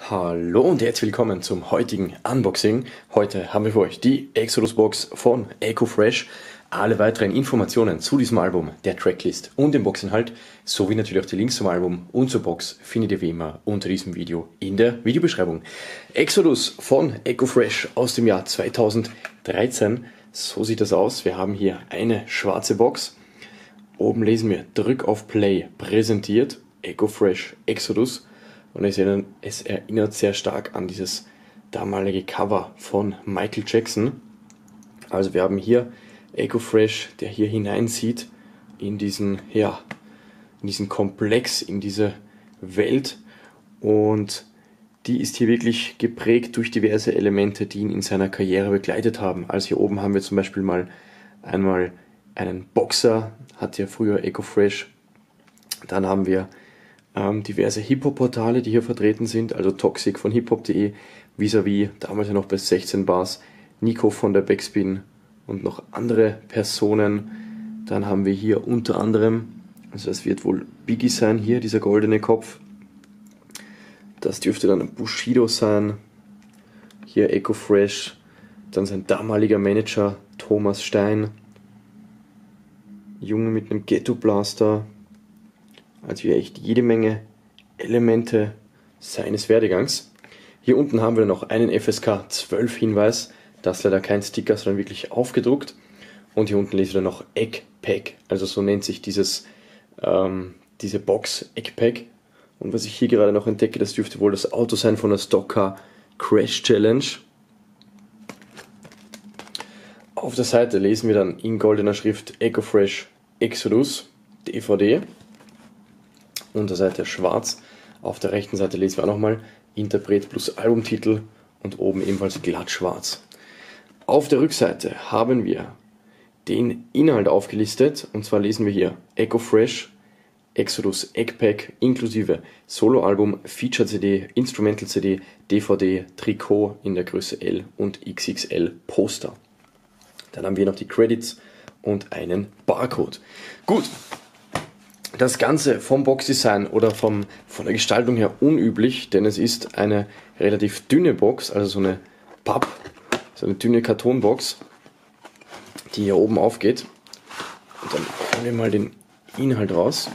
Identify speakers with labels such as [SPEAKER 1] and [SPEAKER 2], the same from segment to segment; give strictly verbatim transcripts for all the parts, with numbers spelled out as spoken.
[SPEAKER 1] Hallo und herzlich willkommen zum heutigen Unboxing. Heute haben wir für euch die Exodus Box von Ecofresh. Alle weiteren Informationen zu diesem Album, der Tracklist und dem Boxinhalt, sowie natürlich auch die Links zum Album und zur Box findet ihr wie immer unter diesem Video in der Videobeschreibung. Exodus von Ecofresh aus dem Jahr zweitausenddreizehn. So sieht das aus. Wir haben hier eine schwarze Box. Oben lesen wir Drück auf Play präsentiert Ecofresh Exodus. Und es erinnert, es erinnert sehr stark an dieses damalige Cover von Michael Jackson. Also wir haben hier Ecofresh, der hier hineinsieht in diesen, ja, in diesen Komplex, in diese Welt. Und die ist hier wirklich geprägt durch diverse Elemente, die ihn in seiner Karriere begleitet haben. Also hier oben haben wir zum Beispiel mal einmal einen Boxer, hat ja früher Ecofresh. Dann haben wir Ähm, diverse Hip-Hop-Portale, die hier vertreten sind, also Toxic von hiphop punkt de, Vis-a-vis, damals ja noch bei sechzehn Bars, Nico von der Backspin und noch andere Personen. Dann haben wir hier unter anderem, also das wird wohl Biggie sein, hier dieser goldene Kopf. Das dürfte dann Bushido sein, hier Ecofresh, dann sein damaliger Manager Thomas Stein, Junge mit einem Ghetto-Blaster. Also hier echt jede Menge Elemente seines Werdegangs. Hier unten haben wir noch einen F S K zwölf Hinweis, das ist leider kein Sticker, sondern wirklich aufgedruckt. Und hier unten lesen wir noch Eggpack, also so nennt sich dieses, ähm, diese Box Eggpack. Und was ich hier gerade noch entdecke, das dürfte wohl das Auto sein von der Stocker Crash Challenge. Auf der Seite lesen wir dann in goldener Schrift Ecofresh Exodus D V D. Unterseite schwarz, auf der rechten Seite lesen wir auch nochmal Interpret plus Albumtitel und oben ebenfalls glatt schwarz. Auf der Rückseite haben wir den Inhalt aufgelistet und zwar lesen wir hier Ecofresh Exodus Eggpack inklusive Soloalbum, Feature-C D, Instrumental-C D, D V D, Trikot in der Größe L und X X L Poster. Dann haben wir noch die Credits und einen Barcode. Gut. Das Ganze vom Boxdesign oder vom, von der Gestaltung her unüblich, denn es ist eine relativ dünne Box, also so eine Papp, so eine dünne Kartonbox, die hier oben aufgeht. Und dann holen wir mal den Inhalt raus.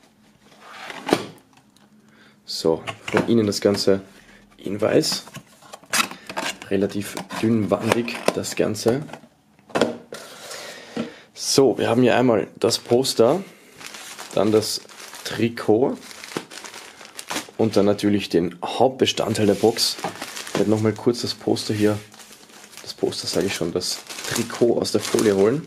[SPEAKER 1] So, von innen das Ganze in weiß, relativ dünnwandig das Ganze. So, wir haben hier einmal das Poster. Dann das Trikot und dann natürlich den Hauptbestandteil der Box. Ich werde nochmal kurz das Poster hier, das Poster sage ich schon, das Trikot aus der Folie holen.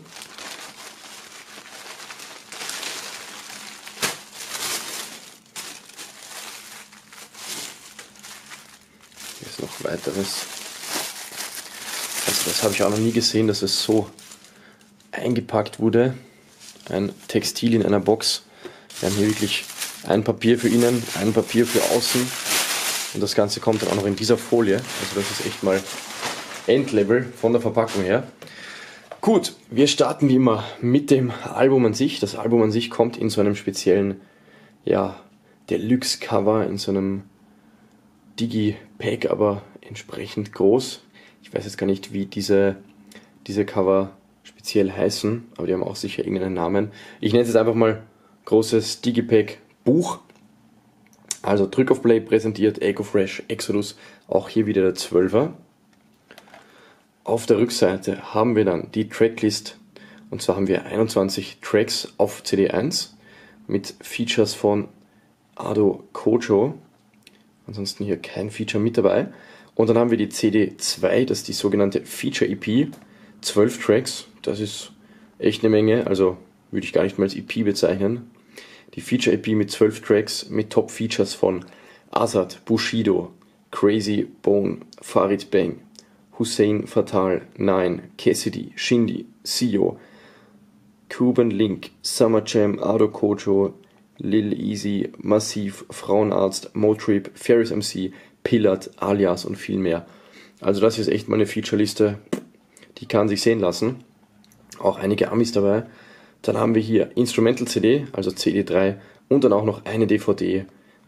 [SPEAKER 1] Hier ist noch weiteres. Also das habe ich auch noch nie gesehen, dass es so eingepackt wurde. Ein Textil in einer Box. Wir haben hier wirklich ein Papier für innen, ein Papier für außen und das Ganze kommt dann auch noch in dieser Folie. Also das ist echt mal Endlevel von der Verpackung her. Gut, wir starten wie immer mit dem Album an sich. Das Album an sich kommt in so einem speziellen, ja, Deluxe-Cover, in so einem Digi-Pack, aber entsprechend groß. Ich weiß jetzt gar nicht, wie diese, diese Cover speziell heißen, aber die haben auch sicher irgendeinen Namen. Ich nenne es jetzt einfach mal großes Digipack Buch. Also Drück auf Play präsentiert Ecofresh Exodus, auch hier wieder der zwölfer. Auf der Rückseite haben wir dann die Tracklist und zwar haben wir einundzwanzig Tracks auf C D eins mit Features von Ado Kojo. Ansonsten hier kein Feature mit dabei. Und dann haben wir die C D zwei, das ist die sogenannte Feature E P, zwölf Tracks. Das ist echt eine Menge, also würde ich gar nicht mal als E P bezeichnen. Die Feature E P mit zwölf Tracks mit Top-Features von Azad, Bushido, Crazy Bone, Farid Bang, Hussein Fatal, Nine, Cassidy, Shindy, Sio, Cuban Link, Summer Jam, Ado Kojo, Lil Easy, Massiv, Frauenarzt, Motrip, Ferris M C, Pillard, Alias und viel mehr. Also das ist echt mal eine Featureliste, die kann sich sehen lassen. Auch einige Amis dabei. Dann haben wir hier Instrumental-C D, also C D drei und dann auch noch eine D V D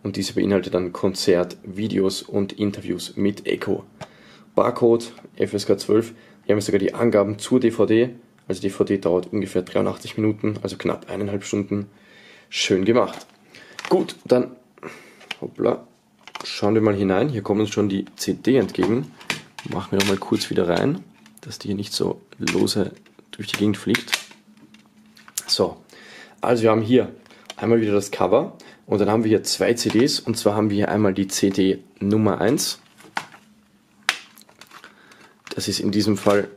[SPEAKER 1] und diese beinhaltet dann Konzert, Videos und Interviews mit Echo. Barcode F S K zwölf, hier haben wir sogar die Angaben zur D V D, also die D V D dauert ungefähr dreiundachtzig Minuten, also knapp eineinhalb Stunden. Schön gemacht. Gut, dann hoppla, schauen wir mal hinein, hier kommt uns schon die C D entgegen. Machen wir noch mal kurz wieder rein, dass die hier nicht so lose durch die Gegend fliegt. So, also wir haben hier einmal wieder das Cover und dann haben wir hier zwei C Ds, und zwar haben wir hier einmal die C D Nummer eins. Das ist in diesem Fall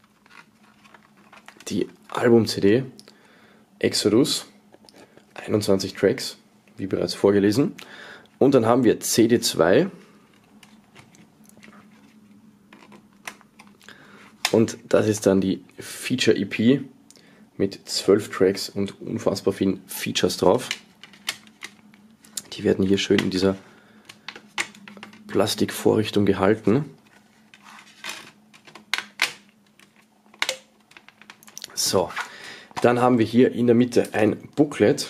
[SPEAKER 1] die Album-C D Exodus, einundzwanzig Tracks, wie bereits vorgelesen. Und dann haben wir C D zwei. Und das ist dann die Feature-E P mit zwölf Tracks und unfassbar vielen Features drauf. Die werden hier schön in dieser Plastikvorrichtung gehalten. So, dann haben wir hier in der Mitte ein Booklet.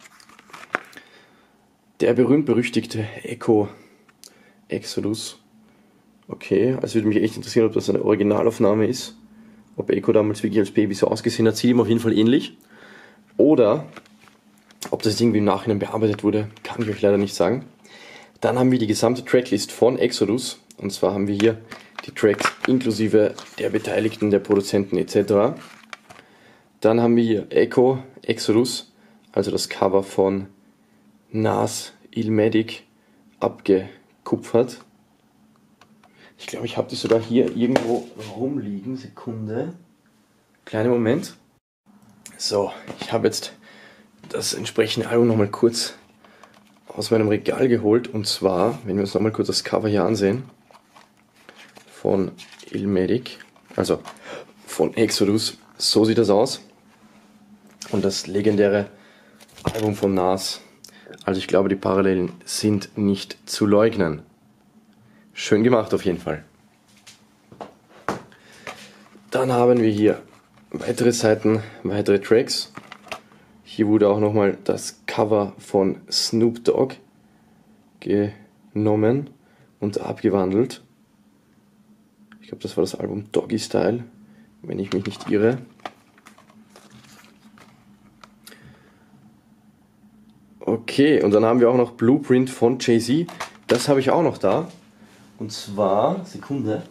[SPEAKER 1] Der berühmt-berüchtigte Echo Exodus. Okay, also würde mich echt interessieren, ob das eine Originalaufnahme ist. Ob Echo damals wirklich als Baby so ausgesehen hat, sieht ihm auf jeden Fall ähnlich. Oder ob das irgendwie im Nachhinein bearbeitet wurde, kann ich euch leider nicht sagen. Dann haben wir die gesamte Tracklist von Exodus. Und zwar haben wir hier die Tracks inklusive der Beteiligten, der Produzenten et cetera. Dann haben wir hier Echo Exodus, also das Cover von Nas Illmatic, abgekupfert. Ich glaube, ich habe das sogar hier irgendwo rumliegen. Sekunde. Kleiner Moment. So, ich habe jetzt das entsprechende Album nochmal kurz aus meinem Regal geholt. Und zwar, wenn wir uns nochmal kurz das Cover hier ansehen, von Illmatic, also von Exodus, so sieht das aus. Und das legendäre Album von Nas. Also ich glaube, die Parallelen sind nicht zu leugnen. Schön gemacht auf jeden Fall. Dann haben wir hier weitere Seiten, weitere Tracks. Hier wurde auch nochmal das Cover von Snoop Dogg genommen und abgewandelt. Ich glaube, das war das Album Doggy Style, wenn ich mich nicht irre. Okay, und dann haben wir auch noch Blueprint von Jay-Z. Das habe ich auch noch da. Und zwar, Sekunde.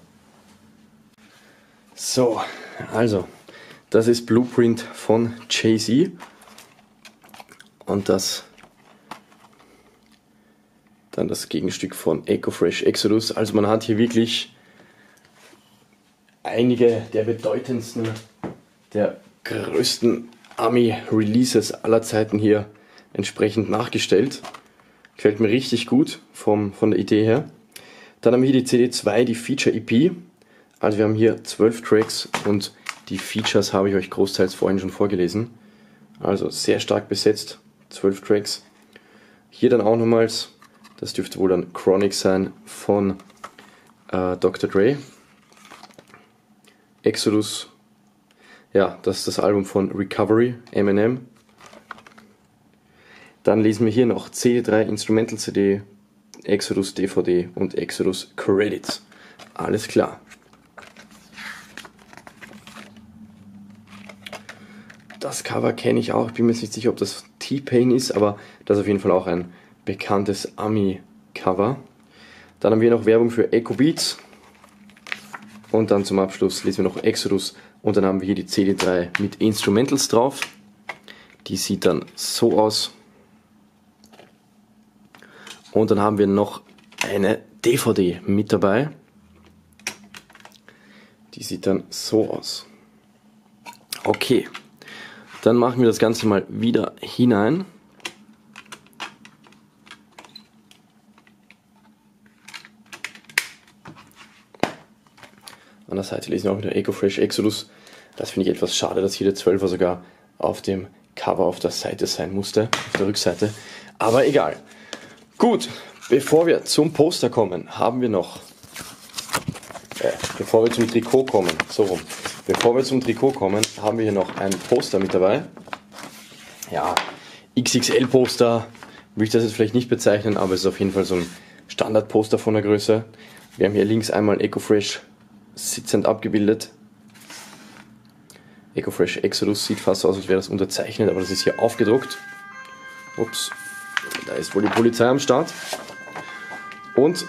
[SPEAKER 1] So, also, das ist Blueprint von Jay-Z. Und das dann das Gegenstück von Echo Fresh Exodus. Also man hat hier wirklich einige der bedeutendsten, der größten Ami-Releases aller Zeiten hier entsprechend nachgestellt. Gefällt mir richtig gut vom, von der Idee her. Dann haben wir hier die C D zwei, die Feature-E P. Also wir haben hier zwölf Tracks und die Features habe ich euch großteils vorhin schon vorgelesen. Also sehr stark besetzt, zwölf Tracks. Hier dann auch nochmals, das dürfte wohl dann Chronic sein von äh, Doktor Dre. Exodus, ja, das ist das Album von Recovery, Eminem. Dann lesen wir hier noch C D drei Instrumental C D, Exodus D V D und Exodus Credits. Alles klar. Das Cover kenne ich auch, ich bin mir jetzt nicht sicher, ob das T-Pain ist, aber das ist auf jeden Fall auch ein bekanntes Ami-Cover. Dann haben wir noch Werbung für Echo Beats. Und dann zum Abschluss lesen wir noch Exodus und dann haben wir hier die C D drei mit Instrumentals drauf. Die sieht dann so aus. Und dann haben wir noch eine D V D mit dabei. Die sieht dann so aus. Okay, dann machen wir das Ganze mal wieder hinein. An der Seite lesen wir auch wieder Echo Fresh Exodus. Das finde ich etwas schade, dass hier der zwölfer sogar auf dem Cover auf der Seite sein musste, auf der Rückseite. Aber egal. Gut, bevor wir zum Poster kommen, haben wir noch, äh, bevor wir zum Trikot kommen, so rum, bevor wir zum Trikot kommen, haben wir hier noch ein Poster mit dabei. Ja, X X L Poster, würde ich das jetzt vielleicht nicht bezeichnen, aber es ist auf jeden Fall so ein Standard-Poster von der Größe. Wir haben hier links einmal Ecofresh sitzend abgebildet. Ecofresh Exodus sieht fast aus, als wäre das unterzeichnet, aber das ist hier aufgedruckt. Ups, da ist wohl die Polizei am Start. Und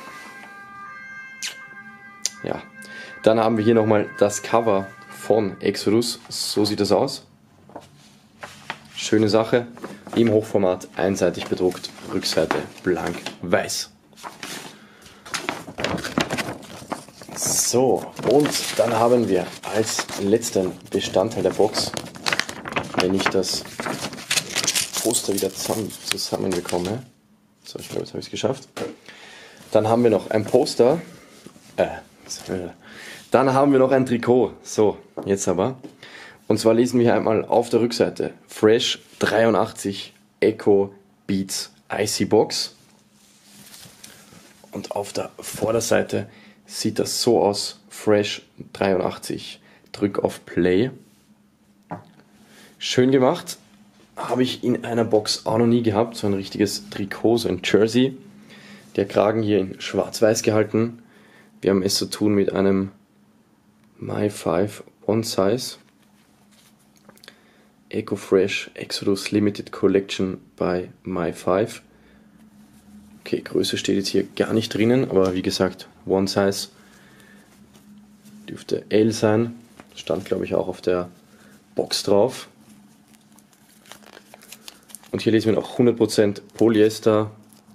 [SPEAKER 1] ja, dann haben wir hier nochmal das Cover von Exodus. So sieht das aus. Schöne Sache. Im Hochformat, einseitig bedruckt, Rückseite blank weiß. So, und dann haben wir als letzten Bestandteil der Box, wenn ich das Poster wieder zusammen, zusammenbekomme, so, ich glaube, jetzt habe ich es geschafft, dann haben wir noch ein Poster, äh, dann haben wir noch ein Trikot, so, jetzt aber, und zwar lesen wir hier einmal auf der Rückseite, Fresh dreiundachtzig Eco Beats Icy Box, und auf der Vorderseite sieht das so aus, Fresh dreiundachtzig, drück auf Play. Schön gemacht, habe ich in einer Box auch noch nie gehabt, so ein richtiges Trikot, so ein Jersey. Der Kragen hier in schwarz-weiß gehalten. Wir haben es zu tun mit einem My fünf One Size Ecofresh Exodus Limited Collection by My fünf. Okay, Größe steht jetzt hier gar nicht drinnen, aber wie gesagt, One Size dürfte L sein. Stand, glaube ich, auch auf der Box drauf. Und hier lesen wir noch hundert Prozent Polyester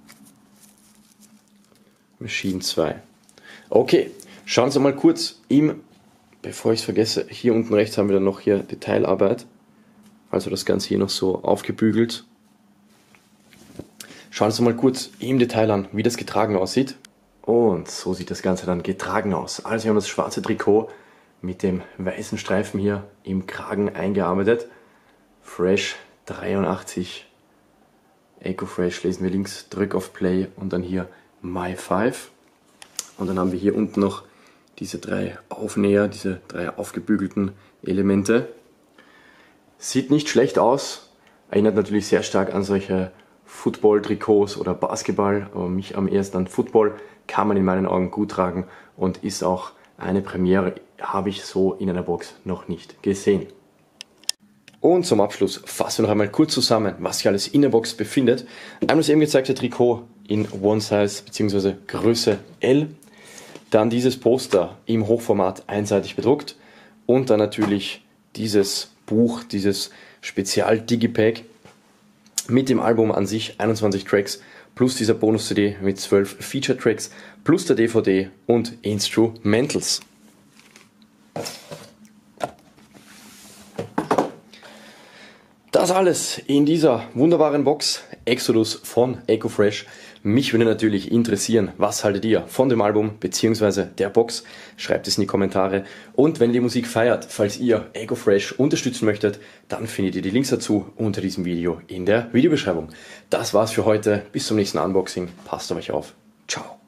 [SPEAKER 1] Machine zwei. Okay, schauen Sie mal kurz im, bevor ich es vergesse, hier unten rechts haben wir dann noch hier Detailarbeit. Also das Ganze hier noch so aufgebügelt. Schauen Sie mal kurz im Detail an, wie das getragen aussieht. Und so sieht das Ganze dann getragen aus. Also wir haben das schwarze Trikot mit dem weißen Streifen hier im Kragen eingearbeitet. Fresh dreiundachtzig Ecofresh, lesen wir links, drück auf Play und dann hier My fünf. Und dann haben wir hier unten noch diese drei Aufnäher, diese drei aufgebügelten Elemente. Sieht nicht schlecht aus, erinnert natürlich sehr stark an solche Football-Trikots oder Basketball, aber mich am ehesten an Football, kann man in meinen Augen gut tragen und ist auch eine Premiere, habe ich so in einer Box noch nicht gesehen. Und zum Abschluss fassen wir noch einmal kurz zusammen, was sich alles in der Box befindet. Einmal das eben gezeigte Trikot in One Size bzw. Größe L, dann dieses Poster im Hochformat einseitig bedruckt und dann natürlich dieses Buch, dieses Spezial-Digipack mit dem Album an sich, einundzwanzig Tracks, plus dieser Bonus-C D mit zwölf Feature-Tracks, plus der D V D und Instrumentals. Das alles in dieser wunderbaren Box, Exodus von Ecofresh. Mich würde natürlich interessieren, was haltet ihr von dem Album bzw. der Box? Schreibt es in die Kommentare. Und wenn ihr die Musik feiert, falls ihr Ecofresh unterstützen möchtet, dann findet ihr die Links dazu unter diesem Video in der Videobeschreibung. Das war's für heute. Bis zum nächsten Unboxing. Passt auf euch auf. Ciao.